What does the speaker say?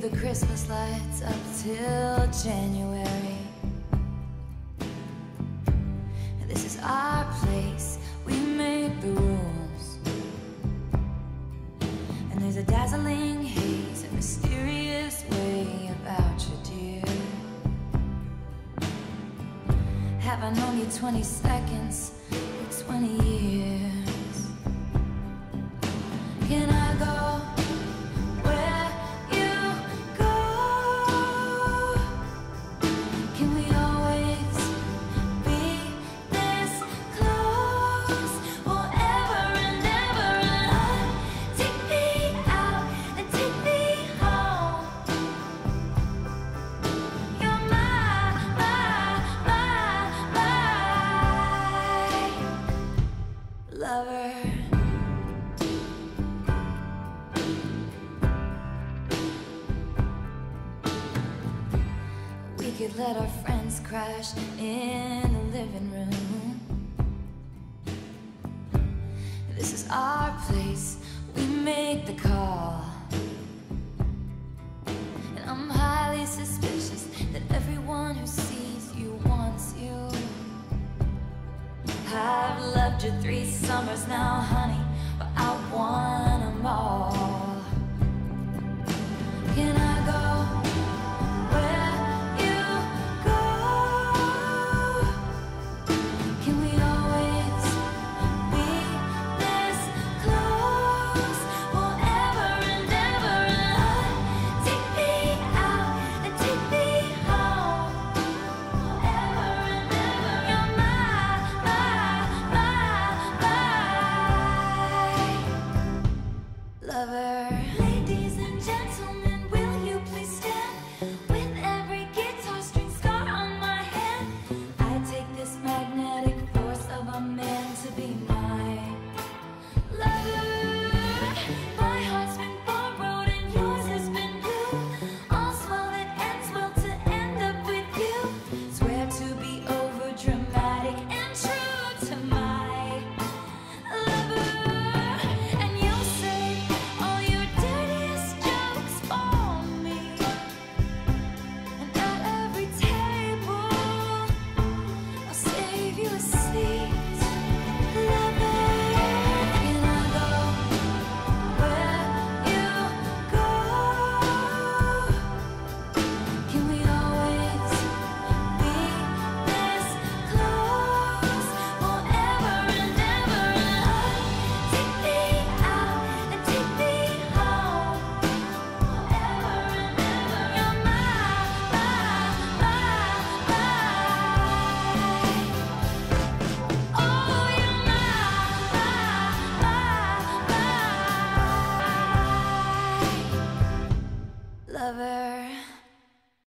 the Christmas lights up till January. This is our place, we make the rules. And there's a dazzling haze, a mysterious way about you, dear. Have I known you 20 seconds or 20 years? Can I go where you go? Can we always be this close forever and ever? And take me out and take me home. You're my lover. We could let our friends crash in the living room. This is our place, we make the call. And I'm highly suspicious that everyone who sees you wants you. I've loved you 3 summers now, honey.